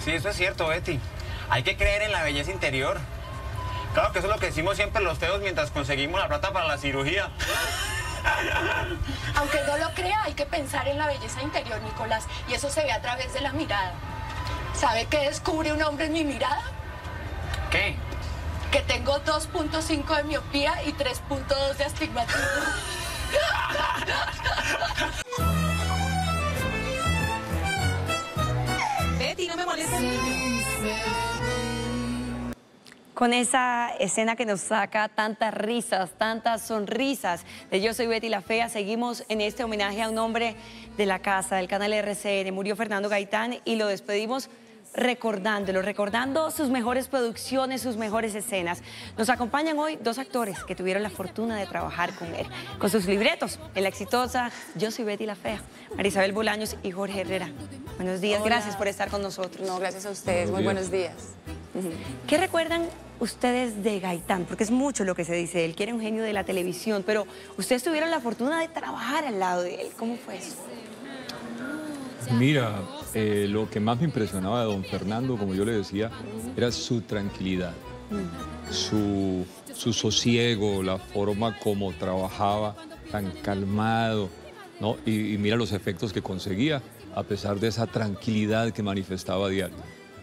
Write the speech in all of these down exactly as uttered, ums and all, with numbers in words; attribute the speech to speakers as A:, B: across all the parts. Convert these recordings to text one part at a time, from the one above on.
A: Sí, eso es cierto, Betty. Hay que creer en la belleza interior. Claro que eso es lo que decimos siempre los teos mientras conseguimos la plata para la cirugía.
B: Aunque no lo crea, hay que pensar en la belleza interior, Nicolás. Y eso se ve a través de la mirada. ¿Sabe qué descubre un hombre en mi mirada?
A: ¿Qué?
B: Que tengo dos punto cinco de miopía y tres punto dos de astigmatismo.
C: Betty, no me molestes.
D: Con esa escena que nos saca tantas risas, tantas sonrisas de Yo Soy Betty la Fea, seguimos en este homenaje a un hombre de la casa, del canal R C N. Murió Fernando Gaitán y lo despedimos recordándolo, recordando sus mejores producciones, sus mejores escenas. Nos acompañan hoy dos actores que tuvieron la fortuna de trabajar con él, con sus libretos, en la exitosa Yo Soy Betty la Fea, María Isabel Bolaños y Jorge Herrera. Buenos días,
C: Hola.
D: Gracias por estar con nosotros.
C: No, gracias a ustedes. Muy buenos días.
D: ¿Qué recuerdan ustedes de Gaitán? Porque es mucho lo que se dice, él que era un genio de la televisión, pero ustedes tuvieron la fortuna de trabajar al lado de él. ¿Cómo fue eso?
E: Mira, eh, lo que más me impresionaba de don Fernando, como yo le decía, era su tranquilidad, su, su sosiego, la forma como trabajaba, tan calmado, ¿no? Y, y mira los efectos que conseguía, a pesar de esa tranquilidad que manifestaba a diario.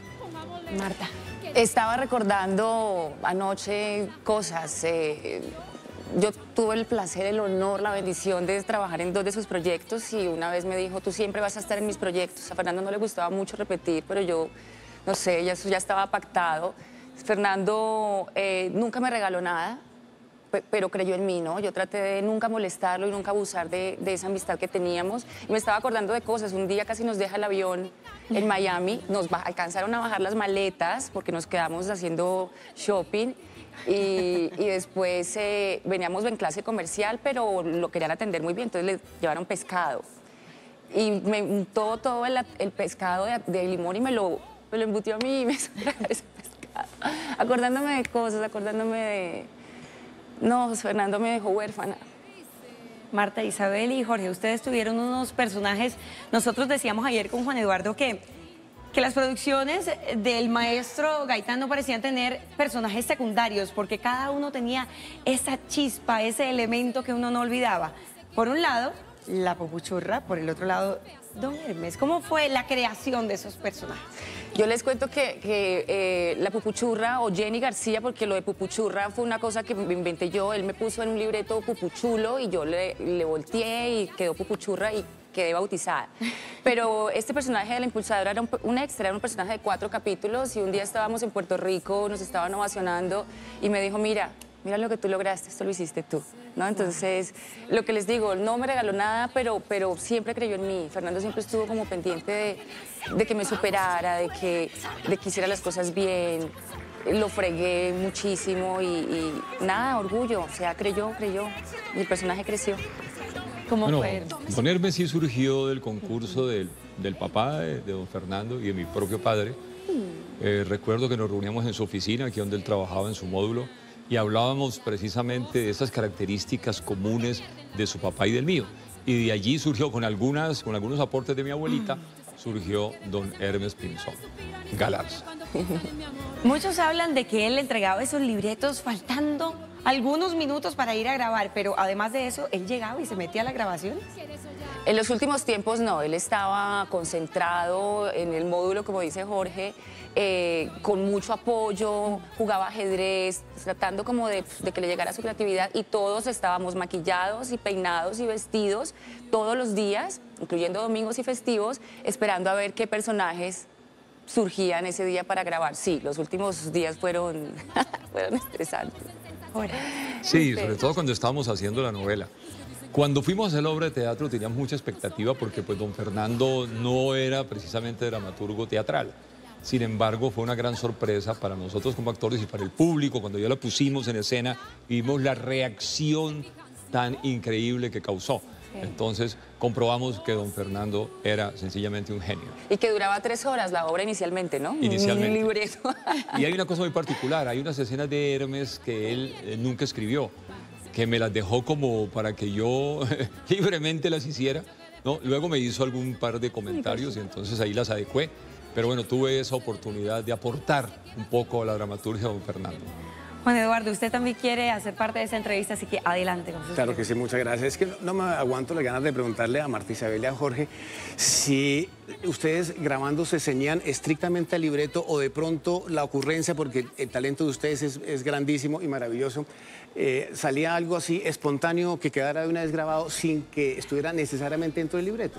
D: Marta.
C: Estaba recordando anoche cosas. Eh, yo tuve el placer, el honor, la bendición de trabajar en dos de sus proyectos y una vez me dijo, tú siempre vas a estar en mis proyectos. A Fernando no le gustaba mucho repetir, pero yo, no sé, ya, eso ya estaba pactado. Fernando eh, nunca me regaló nada, pero creyó en mí, ¿no? Yo traté de nunca molestarlo y nunca abusar de, de esa amistad que teníamos. Y me estaba acordando de cosas. Un día casi nos deja el avión en Miami, nos alcanzaron a bajar las maletas porque nos quedamos haciendo shopping y, y después eh, veníamos en clase comercial, pero lo querían atender muy bien, entonces le llevaron pescado. Y me untó todo el, el pescado de, de limón y me lo, me lo embutió a mí y me hizo tragar ese pescado. Acordándome de cosas, acordándome de... No, Fernando me dejó huérfana.
D: Marta, Isabel y Jorge, ustedes tuvieron unos personajes, nosotros decíamos ayer con Juan Eduardo que, que las producciones del maestro Gaitán no parecían tener personajes secundarios, porque cada uno tenía esa chispa, ese elemento que uno no olvidaba. Por un lado, la Pupuchurra, por el otro lado, don Hermes. ¿Cómo fue la creación de esos personajes?
C: Yo les cuento que, que eh, la Pupuchurra o Jenny García, porque lo de Pupuchurra fue una cosa que me inventé yo, él me puso en un libreto Pupuchulo y yo le, le volteé y quedó Pupuchurra y quedé bautizada. Pero este personaje de la impulsadora era un, un extra, era un personaje de cuatro capítulos y un día estábamos en Puerto Rico, nos estaban ovacionando y me dijo, mira, mira lo que tú lograste, esto lo hiciste tú, ¿no? Entonces, lo que les digo, no me regaló nada, pero, pero siempre creyó en mí. Fernando siempre estuvo como pendiente de, de que me superara, de que, de que hiciera las cosas bien. Lo fregué muchísimo y, y nada, orgullo. O sea, creyó, creyó. Y el personaje creció.
D: ¿Cómo
E: Bueno,
D: fue?
E: don Hermes sí surgió del concurso del, del papá de, de don Fernando y de mi propio padre. Eh, recuerdo que nos reuníamos en su oficina, aquí donde él trabajaba en su módulo, y hablábamos precisamente de esas características comunes de su papá y del mío. Y de allí surgió, con, algunas, con algunos aportes de mi abuelita, surgió don Hermes Pinzón Galarza.
D: Muchos hablan de que él le entregaba esos libretos faltando algunos minutos para ir a grabar, pero además de eso, él llegaba y se metía a la grabación.
C: En los últimos tiempos no, él estaba concentrado en el módulo, como dice Jorge, eh, con mucho apoyo, jugaba ajedrez, tratando como de, de que le llegara su creatividad y todos estábamos maquillados y peinados y vestidos todos los días, incluyendo domingos y festivos, esperando a ver qué personajes surgían ese día para grabar. Sí, los últimos días fueron, fueron estresantes.
E: Sí, sobre todo cuando estábamos haciendo la novela. Cuando fuimos a hacer la obra de teatro teníamos mucha expectativa porque pues don Fernando no era precisamente dramaturgo teatral. Sin embargo, fue una gran sorpresa para nosotros como actores y para el público cuando ya la pusimos en escena y vimos la reacción tan increíble que causó. Entonces comprobamos que don Fernando era sencillamente un genio.
C: Y que duraba tres horas la obra inicialmente, ¿no?
E: Inicialmente.
C: Un libreto.
E: Y hay una cosa muy particular, hay unas escenas de Hermes que él eh, nunca escribió, que me las dejó como para que yo libremente las hiciera, ¿no? Luego me hizo algún par de comentarios y entonces ahí las adecué. pero bueno, tuve esa oportunidad de aportar un poco a la dramaturgia de don Fernando.
D: Juan Eduardo, usted también quiere hacer parte de esa entrevista, así que adelante con sus
F: Claro que sí, muchas gracias. Es que no, no me aguanto las ganas de preguntarle a Marta Isabel y a Jorge si ustedes grabando se ceñían estrictamente al libreto o de pronto la ocurrencia, porque el talento de ustedes es, es grandísimo y maravilloso, eh, salía algo así espontáneo que quedara de una vez grabado sin que estuviera necesariamente dentro del libreto.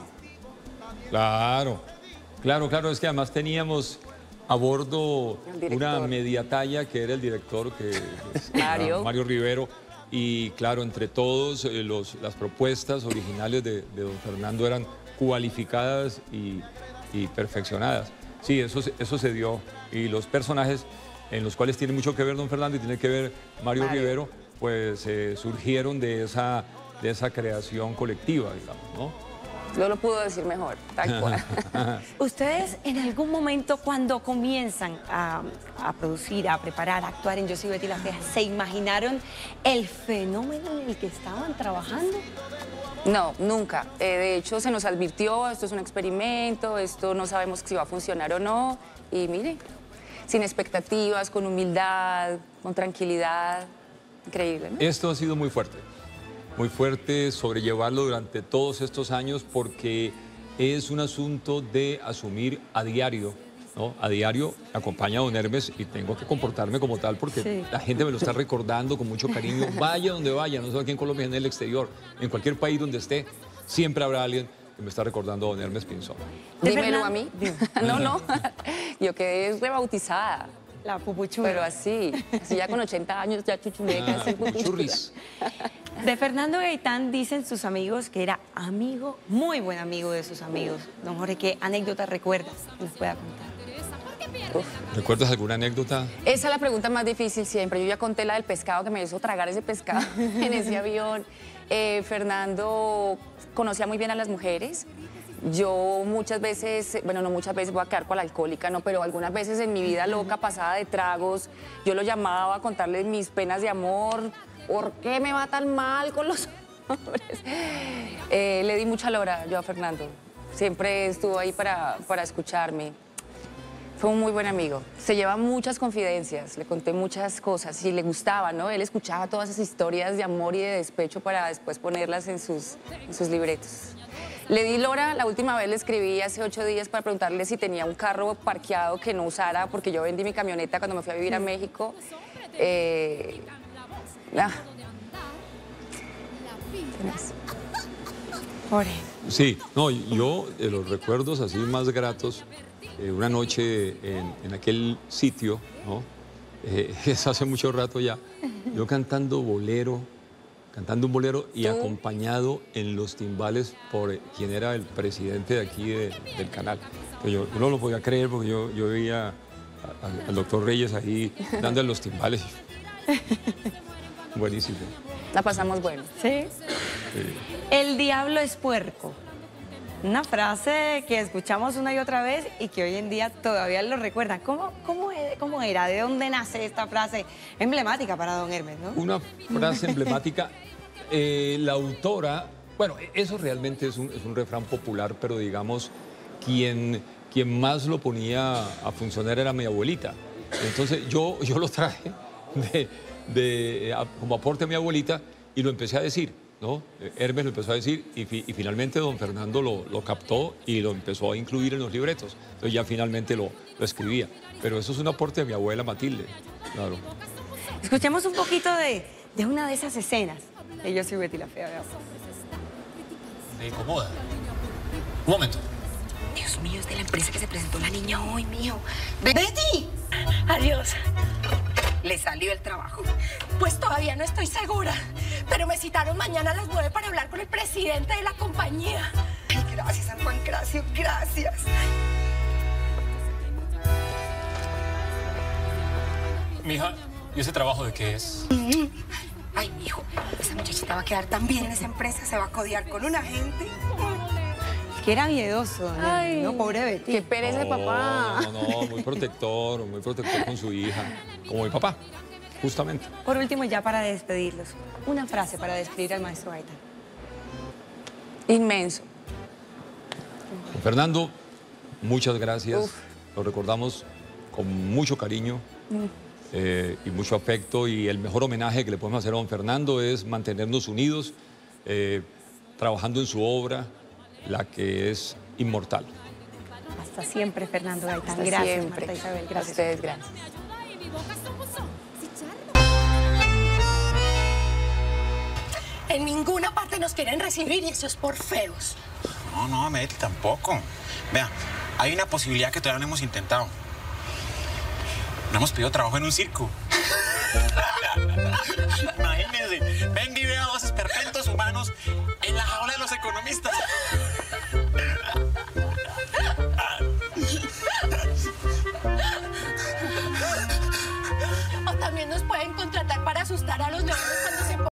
E: Claro, claro, claro, es que además teníamos a bordo una media talla que era el director, que es
C: Mario.
E: Mario Rivero, y claro, entre todos eh, los, las propuestas originales de, de don Fernando eran cualificadas y, y perfeccionadas. Sí, eso, eso se dio, y los personajes en los cuales tiene mucho que ver don Fernando y tiene que ver Mario, Mario. Rivero, pues eh, surgieron de esa, de esa creación colectiva, digamos, ¿no?
C: Yo lo puedo decir mejor, tal cual.
D: Ustedes en algún momento cuando comienzan a, a producir, a preparar, a actuar en Yo soy Betty la Fea, ¿se imaginaron el fenómeno en el que estaban trabajando?
C: No, nunca. Eh, de hecho, se nos advirtió, esto es un experimento, esto no sabemos si va a funcionar o no. Y mire, sin expectativas, con humildad, con tranquilidad. Increíble, ¿no?
E: Esto ha sido muy fuerte. Muy fuerte sobrellevarlo durante todos estos años porque es un asunto de asumir a diario, ¿no? A diario acompaña a don Hermes y tengo que comportarme como tal porque sí. La gente me lo está recordando con mucho cariño. Vaya donde vaya, no solo aquí en Colombia, en el exterior, en cualquier país donde esté, siempre habrá alguien que me está recordando a don Hermes Pinzón.
C: Dímelo a mí. No, no, yo quedé rebautizada.
D: La pupuchurra.
C: Pero así, así ya con ochenta años, ya chuchumeca.
E: Ah, pupuchurris.
D: De Fernando Gaitán dicen sus amigos que era amigo, muy buen amigo de sus amigos. Don Jorge, ¿qué anécdota recuerdas que nos pueda contar?
E: Uf. ¿Recuerdas alguna anécdota?
C: Esa es la pregunta más difícil siempre. Yo ya conté la del pescado, que me hizo tragar ese pescado en ese avión. Eh, Fernando conocía muy bien a las mujeres. Yo muchas veces, bueno, no muchas veces voy a quedar con la alcohólica, no, pero algunas veces en mi vida loca, pasada de tragos, yo lo llamaba a contarle mis penas de amor. ¿Por qué me va tan mal con los hombres? Eh, le di mucha lora yo a Fernando. Siempre estuvo ahí para, para escucharme. Fue un muy buen amigo. Se lleva muchas confidencias, le conté muchas cosas y le gustaba, ¿no? Él escuchaba todas esas historias de amor y de despecho para después ponerlas en sus, en sus libretos. Le di lora, la última vez le escribí hace ocho días para preguntarle si tenía un carro parqueado que no usara, porque yo vendí mi camioneta cuando me fui a vivir a México. Eh, ah.
E: Sí, no, yo de los recuerdos así más gratos, eh, una noche en, en aquel sitio, ¿no? Eh, es hace mucho rato ya, yo cantando bolero, cantando un bolero y ¿tú? Acompañado en los timbales por quien era el presidente de aquí de, del canal. Yo, yo no lo podía creer porque yo, yo veía a, a, al doctor Reyes ahí dándole los timbales. Buenísimo.
C: La pasamos bueno.
D: ¿Sí? Sí. El diablo es puerco. Una frase que escuchamos una y otra vez y que hoy en día todavía lo recuerdan. ¿Cómo, cómo, cómo era? ¿De dónde nace esta frase emblemática para don Hermes, ¿no?
E: Una frase emblemática. Eh, la autora, bueno, eso realmente es un, es un refrán popular, pero digamos, quien, quien más lo ponía a funcionar era mi abuelita. Entonces yo, yo lo traje de, de, a, como aporte a mi abuelita y lo empecé a decir, ¿no? Hermes lo empezó a decir y, fi, y finalmente don Fernando lo, lo captó y lo empezó a incluir en los libretos. Entonces ya finalmente lo, lo escribía. Pero eso es un aporte de mi abuela Matilde, claro.
D: Escuchemos un poquito de, de una de esas escenas. Yo soy Betty la Fea, veamos.
G: ¿Me incomoda? Un momento.
H: Dios mío, es de la empresa que se presentó la niña hoy, mío. ¡Betty! Adiós. Le salió el trabajo.
B: Pues todavía no estoy segura, pero me citaron mañana a las nueve para hablar con el presidente de la compañía.
H: Ay, gracias, San Juan, gracias, gracias.
G: Mija, ¿y ese trabajo de qué es?
H: Mm-hmm. Ay, mijo, esa muchachita va a quedar tan bien en esa empresa, se va a codear con una gente.
D: Que era miedoso, ¿no?
C: Ay,
D: no, pobre Betty.
C: Qué pereza de
E: no,
C: papá.
E: No, no, muy protector, muy protector con su hija, como mi papá, justamente.
D: Por último, ya para despedirlos, una frase para despedir al maestro Gaitán.
C: Inmenso.
E: Fernando, muchas gracias. Uf. lo recordamos con mucho cariño
C: Mm.
E: eh, y mucho afecto, y el mejor homenaje que le podemos hacer a don Fernando es mantenernos unidos, eh, trabajando en su obra, la que es inmortal.
D: Hasta siempre, Fernando Gaitán.
C: Hasta
D: Gracias,
C: siempre.
D: Marta Isabel.
C: A
D: Gracias.
C: ustedes, gracias.
B: En ninguna parte nos quieren recibir y eso es por feos.
A: No, no, Betty, tampoco. Vea, hay una posibilidad que todavía no hemos intentado. No hemos pedido trabajo en un circo. Imagínense, venga y vea dos esperpentos humanos en la jaula de los economistas.